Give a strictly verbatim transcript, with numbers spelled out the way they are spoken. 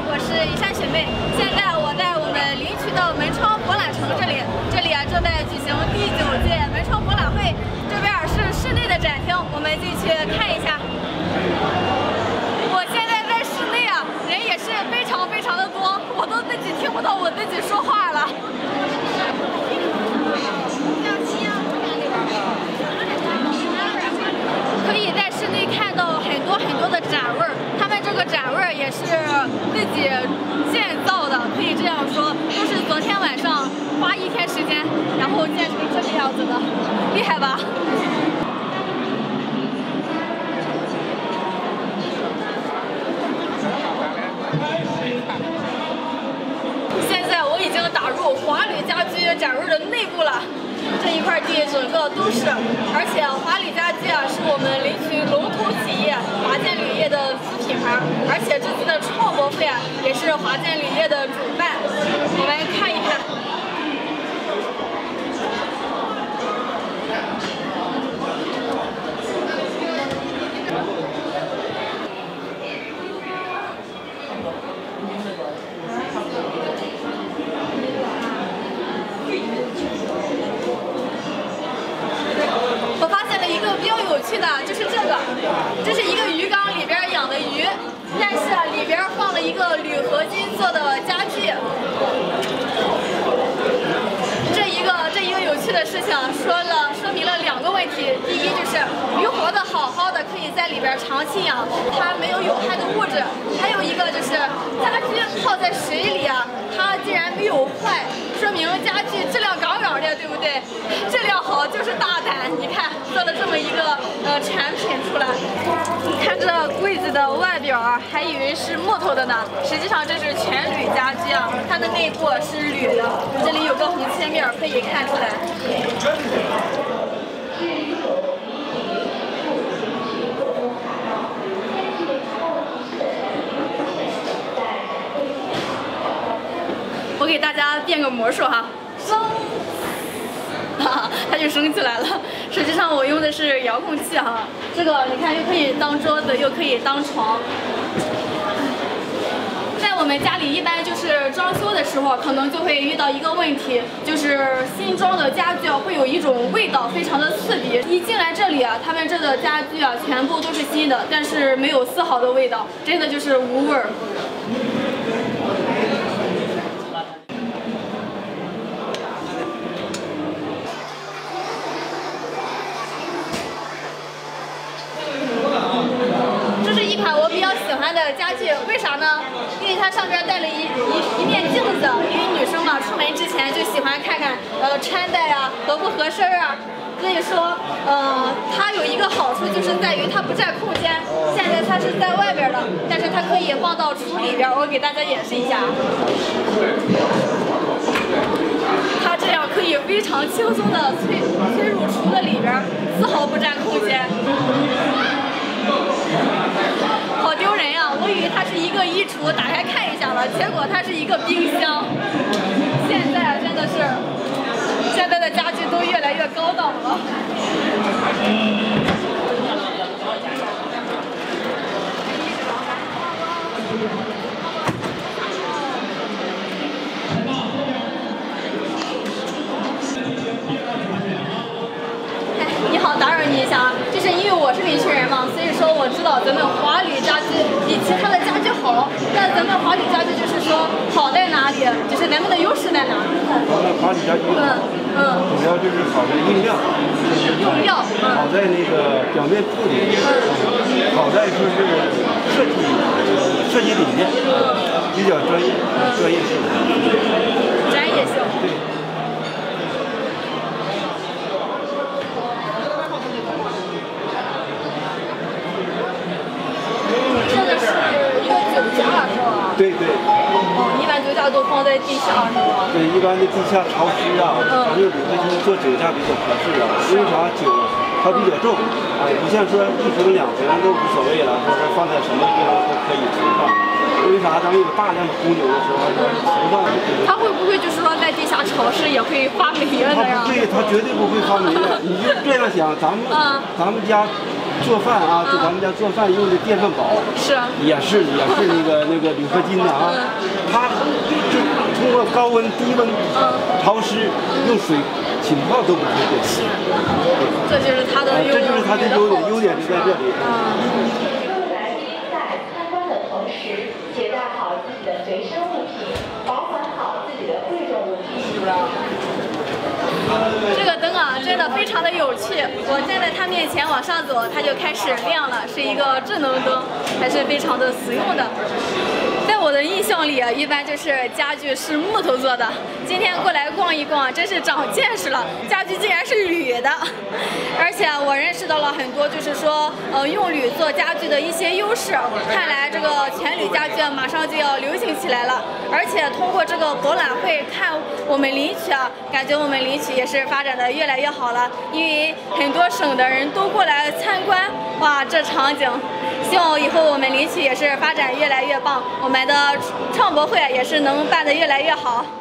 我是宜山学妹。现在我在我们林区的门窗博览城这里，这里啊正在举行第九届门窗博览会。这边是室内的展厅，我们进去看一下。我现在在室内啊，人也是非常非常的多，我都自己听不到我自己说话了。可以在室内看到很多很多的展位儿，他们这个展位儿也是自己建造的，可以这样说，都是昨天晚上花一天时间，然后建成这个样子的，厉害吧？现在我已经打入华旅家居展位的内部了。这一块地整个都是，而且华旅家居啊是我们林区龙头企业华建铝业的子品牌，而且这次的创博会啊也是华建铝业的主办。我们看一看。去的就是这个，这是一个鱼缸里边养的鱼，但是啊里边放了一个铝合金做的家具。这一个这一个有趣的事情说了说明了两个问题，第一就是鱼活得好好的，可以在里边长期养，它没有有害的物质；还有一个就是家居泡在水里啊，它竟然没有坏，说明家具质量杠杠的，对不对？质量好就是大胆，你看做了这么一个呃产品出来。看这柜子的外表啊，还以为是木头的呢，实际上这是全铝家居啊，它的内部是铝的。这里有个横切面，可以看出来。我给大家变个魔术哈，升，哈，它就升起来了。实际上我用的是遥控器哈，这个你看又可以当桌子，又可以当床。在我们家里一般就是装修的时候，可能就会遇到一个问题，就是新装的家具会有一种味道，非常的刺鼻。一进来这里啊，他们这个家具啊全部都是新的，但是没有丝毫的味道，真的就是无味儿。喜欢的家具，为啥呢？因为它上边带了一一一面镜子，因为女生嘛，出门之前就喜欢看看呃穿戴啊合不合身啊。所以说，呃，它有一个好处就是在于它不占空间。现在它是在外边的，但是它可以放到橱里边。我给大家演示一下，它这样可以非常轻松的推推入橱的里边，丝毫不占空间。好丢人呀！我以为它是一个衣橱，打开看一下了，结果它是一个冰箱。现在真的是，现在的家具都越来越高档了。哎，你好，打扰你一下啊，就是因为我是林区人嘛，所以说我知道咱们华旅家居比其他的家居好。那咱们华旅家居就是说好在哪里？就是咱们的优势在哪？ 咱们华旅家居，嗯嗯，主要就是好在用料， 用料，嗯， 好在那个表面处理，嗯，好在说是设计，设计理念，比较专业，专业性， 专业性， 对。对对。 哦，一般酒架都放在地下是吗？ 对，一般的地下潮湿啊，咱们铝合金做酒架比较合适啊。因为啥？酒它比较重，啊，不像说一瓶两瓶都无所谓了，说是放在什么地方都可以存放。因为啥？咱们有大量的供酒的时候，存放。 它会不会就是说在地下潮湿也会发霉了呀？ 对，它绝对不会发霉的。你就这样想，咱们、嗯、咱们家做饭啊，就咱们家做饭用的电饭煲， 是， 也是也是那个那个铝合金的啊，它就通过高温、低温、潮湿，用水浸泡都不会变形。 这就是它的优， 这就是它的优点，优点就在这里。 各位来宾在参观的同时，携带好自己的随身物品，保管好自己的贵重物品。 这个灯啊，真的非常的有趣。我站在它面前往上走，它就开始亮了，是一个智能灯，还是非常的实用的。在我的印象里啊，一般就是家具是木头做的。今天过来逛一逛，真是长见识了，家具竟然是铝的。而且我认识到了很多，就是说，呃，用铝做家具的一些优势。看来这个全铝家具马上就要流行起来了。而且通过这个博览会看我们领取啊，感觉我们领取也是发展的越来越好了。因为很多省的人都过来参观，哇，这场景！希望以后我们领取也是发展越来越棒，我们的创博会也是能办得越来越好。